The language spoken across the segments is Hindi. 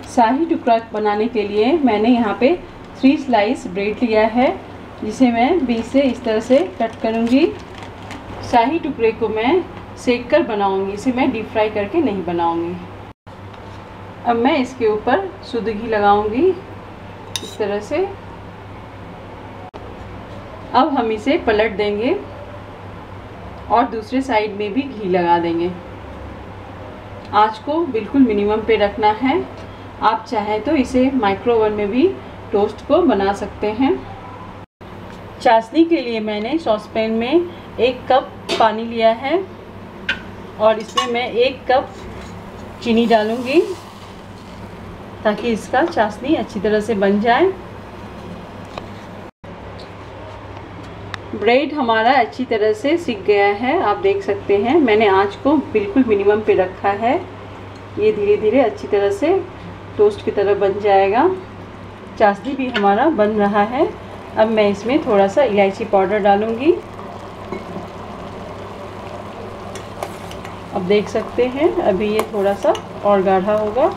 शाही टुकड़ा बनाने के लिए मैंने यहाँ पे 3 स्लाइस ब्रेड लिया है, जिसे मैं बीच से इस तरह से कट करूँगी। शाही टुकड़े को मैं सेक कर बनाऊँगी, इसे मैं डीप फ्राई करके नहीं बनाऊँगी। अब मैं इसके ऊपर शुद्ध घी लगाऊँगी इस तरह से। अब हम इसे पलट देंगे और दूसरे साइड में भी घी लगा देंगे। आंच को बिल्कुल मिनिमम पे रखना है। आप चाहें तो इसे माइक्रो ओवन में भी टोस्ट को बना सकते हैं। चाशनी के लिए मैंने सॉसपैन में 1 कप पानी लिया है और इसमें मैं 1 कप चीनी डालूंगी ताकि इसका चाशनी अच्छी तरह से बन जाए। ब्रेड हमारा अच्छी तरह से सिक गया है, आप देख सकते हैं। मैंने आंच को बिल्कुल मिनिमम पे रखा है। ये धीरे धीरे अच्छी तरह से टोस्ट की तरह बन जाएगा। चाशनी भी हमारा बन रहा है। अब मैं इसमें थोड़ा सा इलायची पाउडर डालूंगी। अब देख सकते हैं अभी ये थोड़ा सा और गाढ़ा होगा।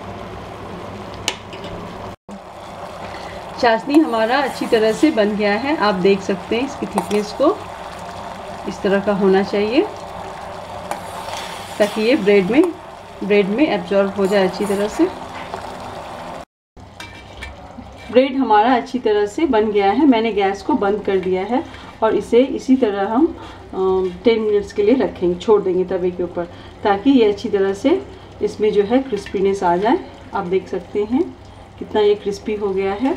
चाशनी हमारा अच्छी तरह से बन गया है, आप देख सकते हैं। इसकी थिकनेस को इस तरह का होना चाहिए ताकि ये ब्रेड में एब्जॉर्ब हो जाए अच्छी तरह से। ब्रेड हमारा अच्छी तरह से बन गया है। मैंने गैस को बंद कर दिया है और इसे इसी तरह हम 10 मिनट्स के लिए रखेंगे, छोड़ देंगे तवे के ऊपर, ताकि ये अच्छी तरह से इसमें जो है क्रिस्पीनेस आ जाए। आप देख सकते हैं कितना ये क्रिस्पी हो गया है।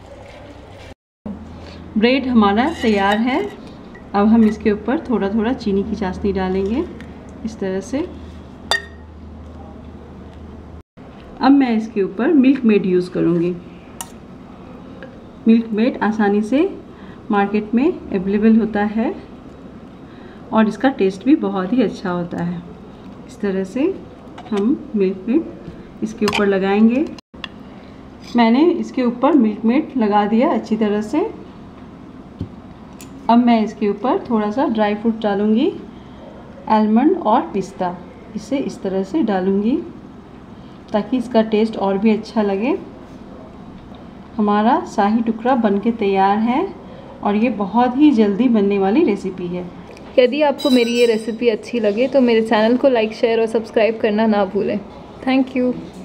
ब्रेड हमारा तैयार है। अब हम इसके ऊपर थोड़ा थोड़ा चीनी की चाशनी डालेंगे इस तरह से। अब मैं इसके ऊपर मिल्क मेड यूज़ करूँगी। मिल्क मेड आसानी से मार्केट में अवेलेबल होता है और इसका टेस्ट भी बहुत ही अच्छा होता है। इस तरह से हम मिल्क मेड इसके ऊपर लगाएंगे। मैंने इसके ऊपर मिल्क मेड लगा दिया अच्छी तरह से। अब मैं इसके ऊपर थोड़ा सा ड्राई फ्रूट डालूँगी, आलमंड और पिस्ता, इसे इस तरह से डालूँगी ताकि इसका टेस्ट और भी अच्छा लगे। हमारा शाही टुकड़ा बनके तैयार है और ये बहुत ही जल्दी बनने वाली रेसिपी है। यदि आपको मेरी ये रेसिपी अच्छी लगे तो मेरे चैनल को लाइक, शेयर और सब्सक्राइब करना ना भूलें। Thank you.